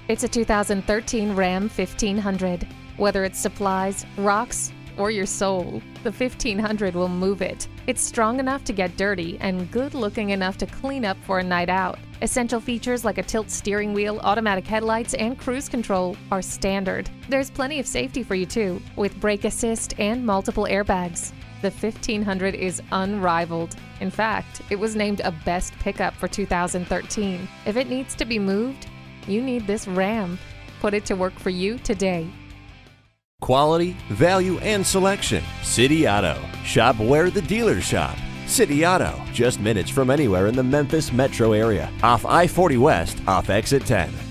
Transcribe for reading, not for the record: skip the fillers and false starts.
It's a 2013 Ram 1500. Whether it's supplies, rocks, or your soul, the 1500 will move it. It's strong enough to get dirty and good-looking enough to clean up for a night out. Essential features like a tilt steering wheel, automatic headlights, and cruise control are standard. There's plenty of safety for you too, with brake assist and multiple airbags. The 1500 is unrivaled. In fact, it was named a best pickup for 2013. If it needs to be moved, you need this Ram. Put it to work for you today. Quality, value, and selection. City Auto. Shop where the dealers shop. City Auto, just minutes from anywhere in the Memphis metro area. Off I-40 West, off exit 10.